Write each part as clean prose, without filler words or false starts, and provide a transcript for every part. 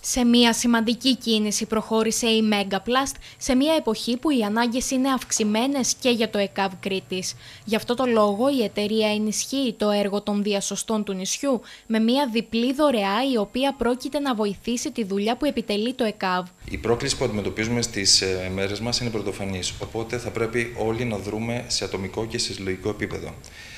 Σε μια σημαντική κίνηση προχώρησε η Megaplast σε μια εποχή που οι ανάγκες είναι αυξημένες και για το ΕΚΑΒ Κρήτης. Γι' αυτό το λόγο η εταιρεία ενισχύει το έργο των διασωστών του νησιού με μια διπλή δωρεά η οποία πρόκειται να βοηθήσει τη δουλειά που επιτελεί το ΕΚΑΒ. Η πρόκληση που αντιμετωπίζουμε στις μέρες μας είναι πρωτοφανής, οπότε θα πρέπει όλοι να δρούμε σε ατομικό και σε συλλογικό επίπεδο.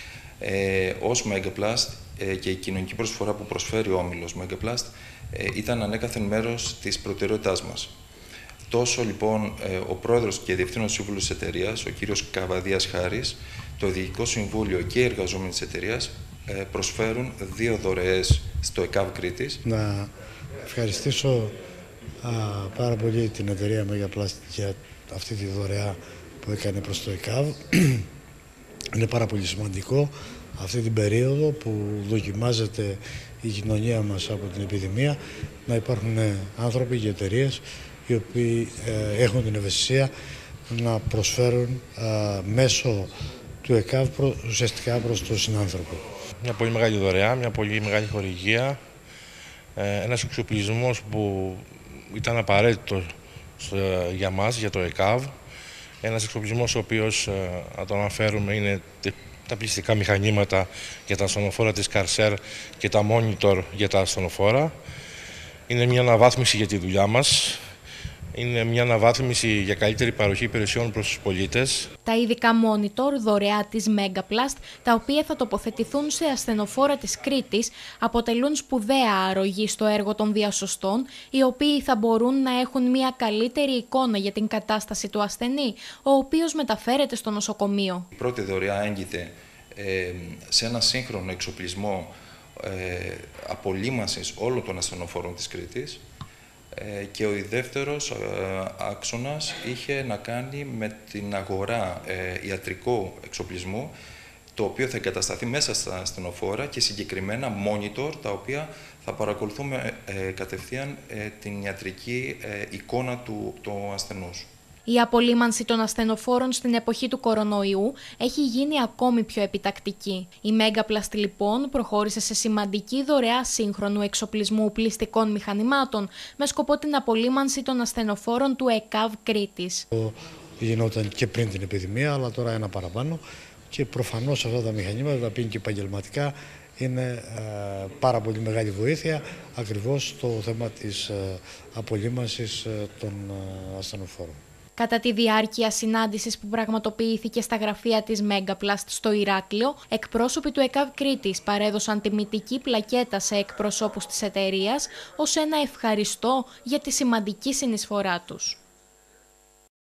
Ως Megaplast και η κοινωνική προσφορά που προσφέρει ο όμιλος Megaplast ήταν ανέκαθεν μέρος της προτεραιότητάς μας. Τόσο λοιπόν ο πρόεδρος και διευθύνων σύμβουλος της εταιρείας, ο κύριος Καβαδίας Χάρης, το Διοικητικό Συμβούλιο και οι εργαζόμενοι της εταιρείας προσφέρουν 2 δωρεές στο ΕΚΑΒ Κρήτης. Να ευχαριστήσω πάρα πολύ την εταιρεία Megaplast για αυτή τη δωρεά που έκανε προς το ΕΚΑΒ. Είναι πάρα πολύ σημαντικό αυτή την περίοδο που δοκιμάζεται η κοινωνία μας από την επιδημία να υπάρχουν άνθρωποι και εταιρείες οι οποίοι έχουν την ευαισθησία να προσφέρουν μέσω του ΕΚΑΒ ουσιαστικά προς τον συνάνθρωπο. Μια πολύ μεγάλη δωρεά, μια πολύ μεγάλη χορηγία, ένας εξοπλισμός που ήταν απαραίτητο για μας, για το ΕΚΑΒ. Ένας εξοπλισμός ο οποίος, να το αναφέρουμε, είναι τα πληστικά μηχανήματα για τα ασθενοφόρα της Καρσέρ και τα monitor για τα ασθενοφόρα. Είναι μια αναβάθμιση για τη δουλειά μας. Είναι μια αναβάθμιση για καλύτερη παροχή υπηρεσιών προς τους πολίτες. Τα ειδικά monitor δωρεά της Megaplast, τα οποία θα τοποθετηθούν σε ασθενοφόρα της Κρήτης, αποτελούν σπουδαία αρρωγή στο έργο των διασωστών, οι οποίοι θα μπορούν να έχουν μια καλύτερη εικόνα για την κατάσταση του ασθενή, ο οποίος μεταφέρεται στο νοσοκομείο. Η πρώτη δωρεά έγκυται σε ένα σύγχρονο εξοπλισμό απολύμανσης όλων των ασθενοφόρων της Κρήτης. Και ο δεύτερος άξονας είχε να κάνει με την αγορά ιατρικού εξοπλισμού, το οποίο θα εγκατασταθεί μέσα στα ασθενοφόρα και συγκεκριμένα monitor, τα οποία θα παρακολουθούμε κατευθείαν την ιατρική εικόνα του ασθενούς. Η απολύμανση των ασθενοφόρων στην εποχή του κορονοϊού έχει γίνει ακόμη πιο επιτακτική. Η Megaplast λοιπόν προχώρησε σε σημαντική δωρεά σύγχρονου εξοπλισμού πληστικών μηχανημάτων με σκοπό την απολύμανση των ασθενοφόρων του ΕΚΑΒ Κρήτης. Γινόταν και πριν την επιδημία, αλλά τώρα ένα παραπάνω και προφανώς αυτά τα μηχανήματα, τα οποία είναι και επαγγελματικά, είναι πάρα πολύ μεγάλη βοήθεια ακριβώς στο θέμα της απολύμανσης των ασθενοφόρων. Κατά τη διάρκεια συνάντησης που πραγματοποιήθηκε στα γραφεία της Megaplast στο Ηράκλειο, εκπρόσωποι του ΕΚΑΒ Κρήτης παρέδωσαν τιμητική πλακέτα σε εκπροσώπους της εταιρείας ως ένα ευχαριστώ για τη σημαντική συνεισφορά τους.